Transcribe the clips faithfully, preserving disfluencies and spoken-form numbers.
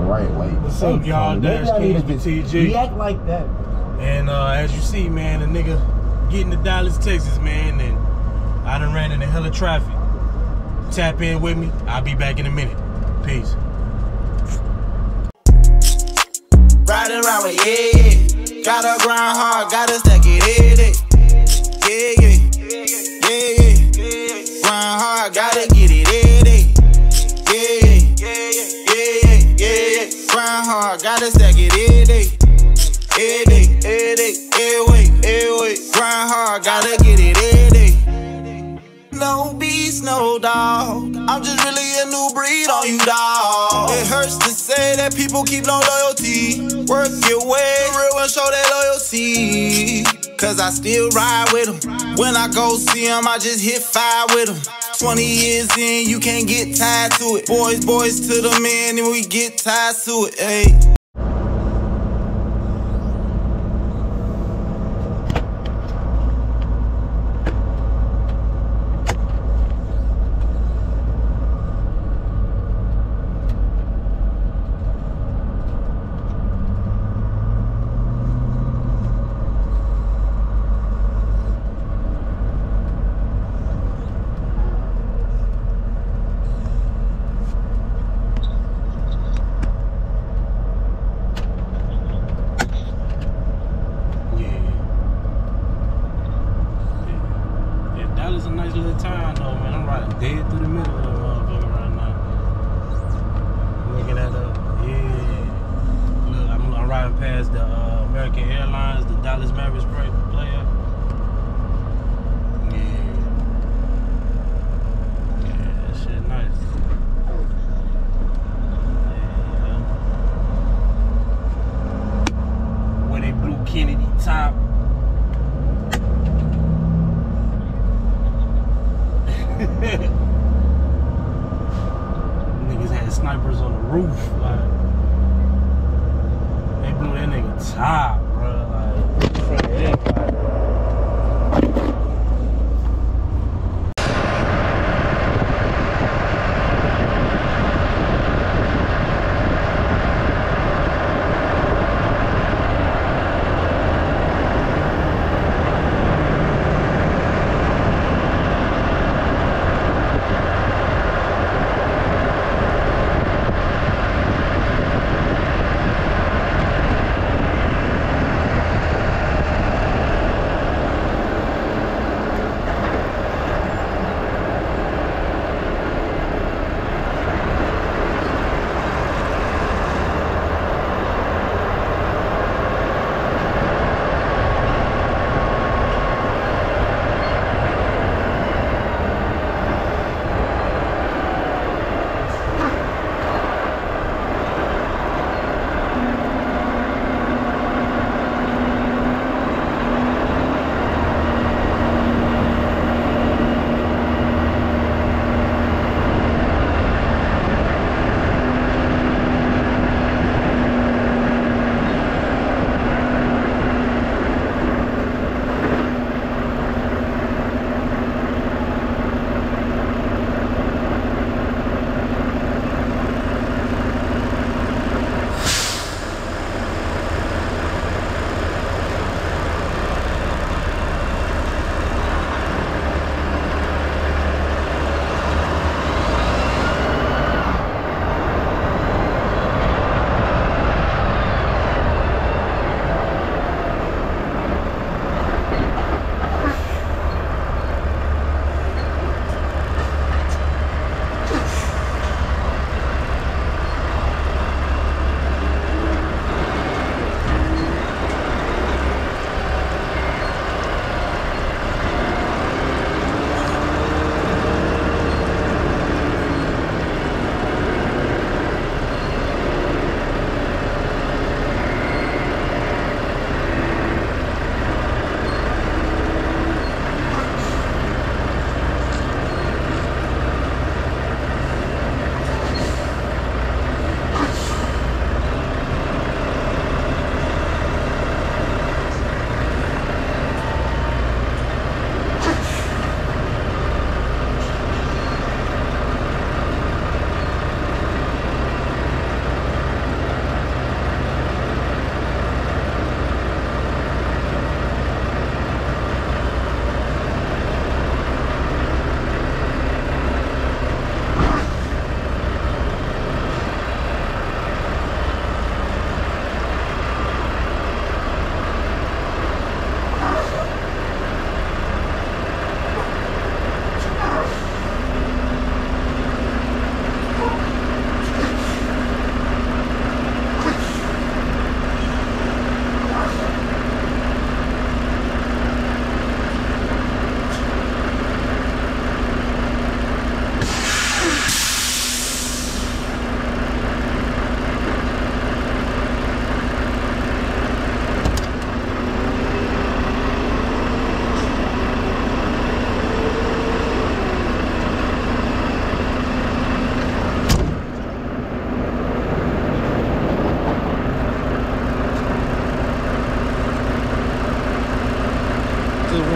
right. Like, what's up, y'all? Dash Kingz T G. He act like that. And uh, as you see, man, the nigga getting to Dallas, Texas, man, and I done ran into hella traffic. Tap in with me. I'll be back in a minute. Peace. Riding around with yeah, yeah. Gotta grind hard, gotta stack it, yeah, yeah, yeah, yeah, yeah. Grind hard, gotta get it, yeah, yeah, yeah, yeah, yeah. Grind hard, gotta stack it, yeah, yeah, yeah, yeah, yeah. Grind hard, gotta get it, yeah. No beast, no dog. I'm just really a new breed on you, dog. It hurts to say that people keep no loyalty. Work your way, real one show that loyalty. Cause I still ride with them. When I go see them, I just hit five with them. twenty years in, you can't get tied to it. Boys, boys to the men, and we get tied to it, ayy. Dallas a nice little town though, man. I'm riding dead through the middle of the motherfucker right now. Looking at the, yeah. Look, I'm, I'm riding past the uh, American Airlines, the Dallas Mavericks player. Yeah. Yeah, that shit nice. Yeah. Where they blue Kennedy top. Niggas had snipers on the roof, like they blew that nigga top, bro. Like, in front of everybody.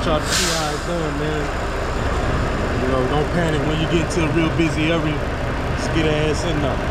want y'all to see how it's done, man. You know, don't panic when you get into a real busy area. Just get your ass in there.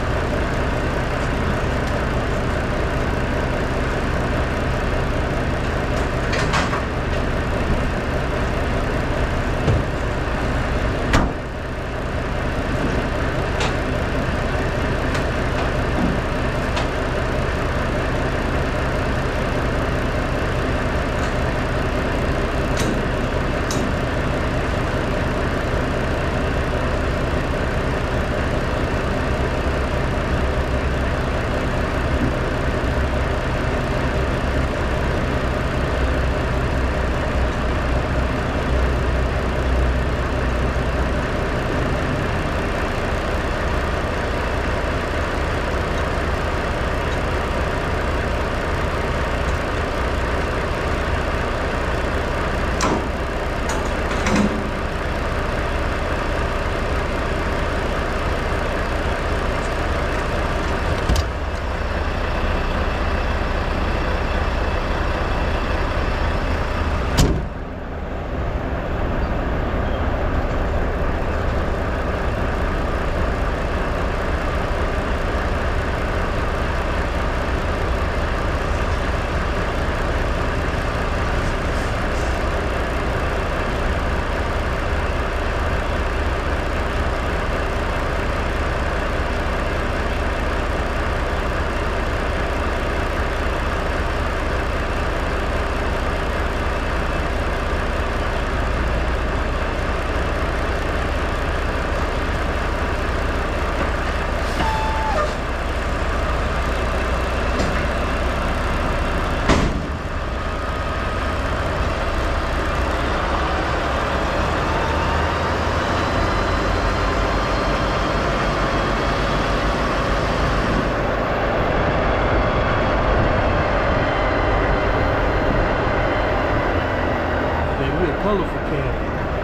Colorful can.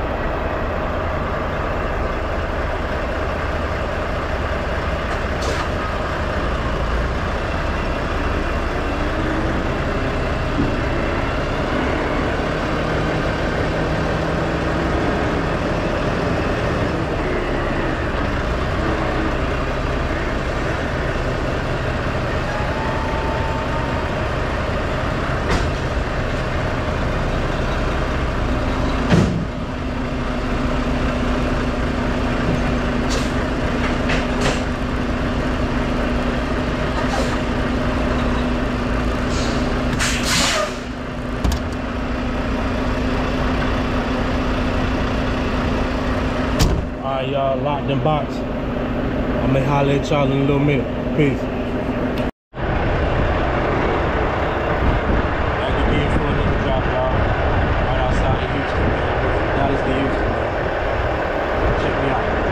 Alright, y'all, locked in box. I'm gonna holler at y'all in a little minute. Peace. Back again for another drop, y'all. Right outside of Houston, man. Dallas to Houston, man. Check me out.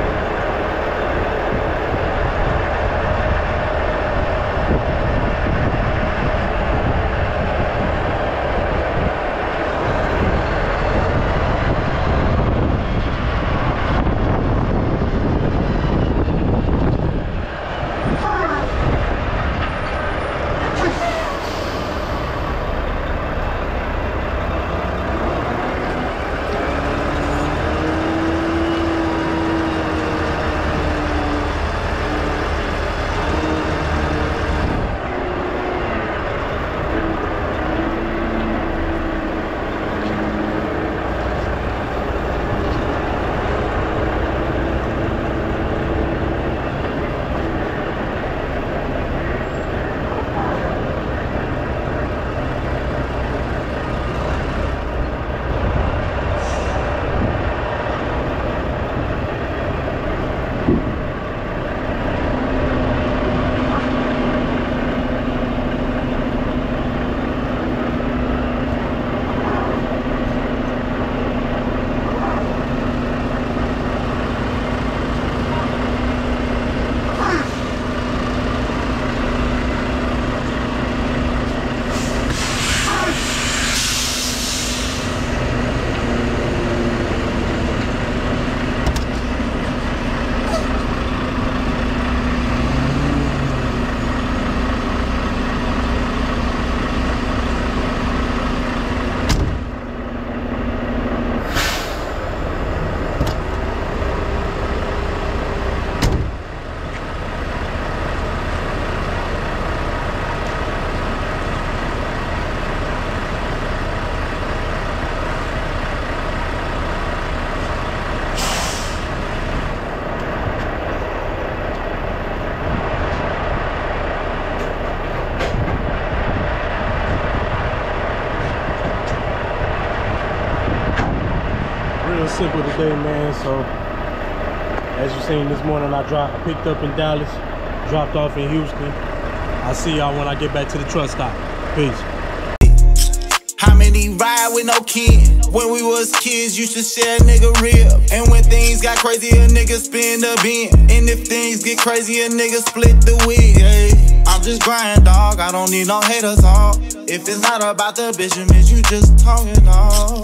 simple today, man. So, as you seen this morning, I dropped, I picked up in Dallas, dropped off in Houston. I'll see y'all when I get back to the truck stop. Peace. How many ride with no kin? When we was kids, used to share a nigga rib. And when things got crazy, a nigga spin the bin. And if things get crazy, a nigga split the wig. Hey, I'm just grinding, dog. I don't need no haters, all. If it's not about the bitch, it means you just talking, dog.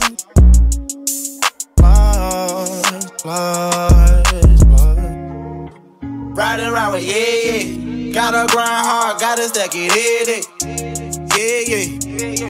Plus, plus, plus. Riding around with yeah, yeah. Gotta grind hard, gotta stack it, yeah, yeah. Yeah, yeah.